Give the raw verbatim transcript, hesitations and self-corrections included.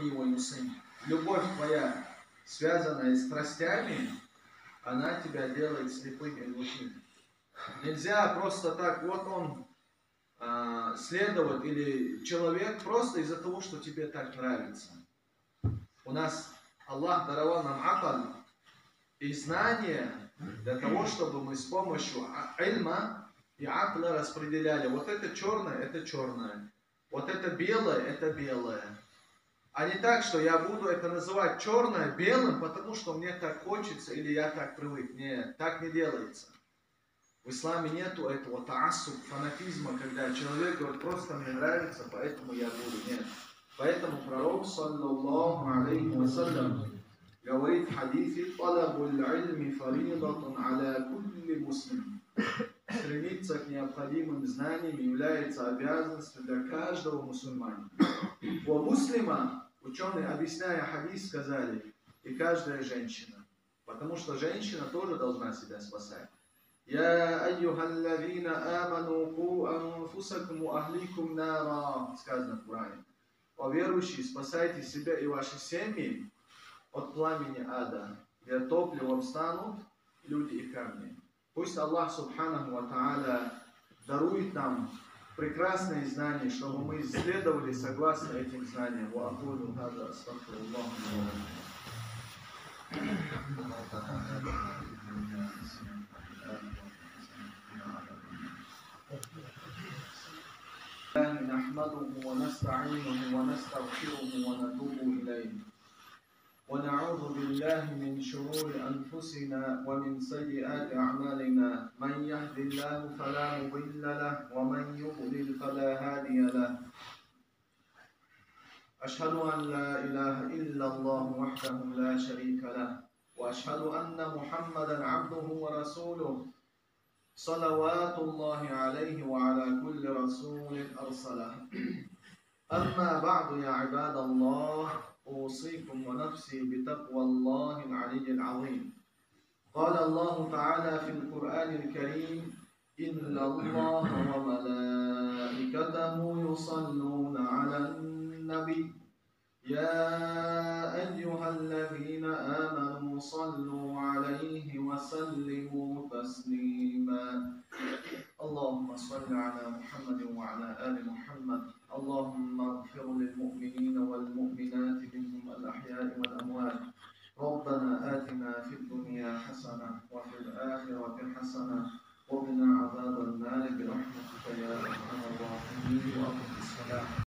Любовь твоя, связанная с страстями, она тебя делает слепым и глухим. Нельзя просто так, вот он э, следовать или человек просто из-за того, что тебе так нравится. У нас Аллах даровал нам акаль и знания для того, чтобы мы с помощью ильма и акля распределяли. Вот это черное, это черное. Вот это белое, это белое. А не так, что я буду это называть черное белым, потому что мне так хочется или я так привык. Нет, так не делается. В исламе нету этого таассуб, фанатизма, когда человек говорит, просто мне нравится, поэтому я буду. Нет. Поэтому пророк, саллаллаху алейхи вассалям, говорит в хадисе, «Талабуль ильми фаридатун аля кулли муслим». Стремиться к необходимым знаниям является обязанностью для каждого мусульманина. У муслима, ученые, объясняя хадис, сказали, и каждая женщина. Потому что женщина тоже должна себя спасать. «Я айюхаллавина аману ку анфусакум ахликум нара», сказано в Коране. «О верующие, спасайте себя и ваши семьи от пламени ада, где топливом станут люди и камни». Пусть Аллах Субханаху ва Тааля дарует нам прекрасные знания, чтобы мы исследовали согласно этим знаниям. Ва акулу хаза астагфируллах. نحمده ونستعينه ونستغفره ونتوب إليه ونعوذ بالله من شرور أنفسنا ومن سيئات أعمالنا من يهد الله فلا مضل له ومن يضلل فلا هادي له أشهد أن لا إله إلا الله وحده لا شريك له وأشهد أن محمدا عبده ورسوله صلوات الله عليه وعلى كل رسول أرسله أما بعد يا عباد الله أوصيكم ونفسي بتقوى الله العلي العظيم قال الله تعالى في القرآن الكريم إن الله وملائكته يصلون على النبي يا أيها الذين آمنوا صلوا عليه وسلموا تسليما اللهم صل على محمد وعلى آل محمد اللهم اغفر للمؤمنين والمؤمنات منهم الأحياء والأموات ربنا آتنا في الدنيا حسنة وفي الآخرة حسنة وقنا عذاب النار برحمتك يا أرحم الراحمين وأقم الصلاة